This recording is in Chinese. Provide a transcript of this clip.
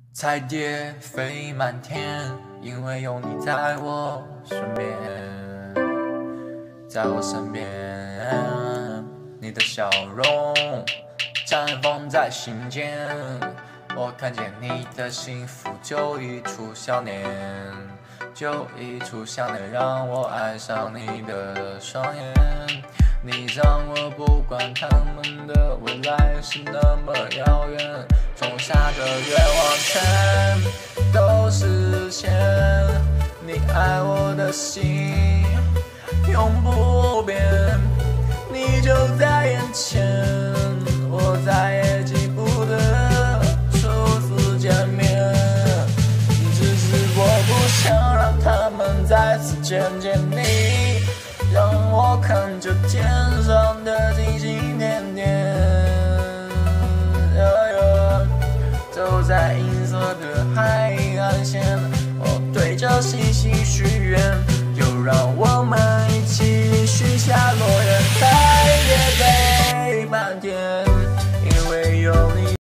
彩蝶飞满天，因为有你在我身边，在我身边，你的笑容绽放在心间，我看见你的幸福就一出笑脸，就一出笑脸，让我爱上你的双眼。你让我不管他们的未来是那么遥远，种下的愿望全都实现。你爱我的心永不变，你就在眼前，我再也记不得初次见面。只是我不想让他们再次见见你，让我看着天上的星星点点，走在银色的海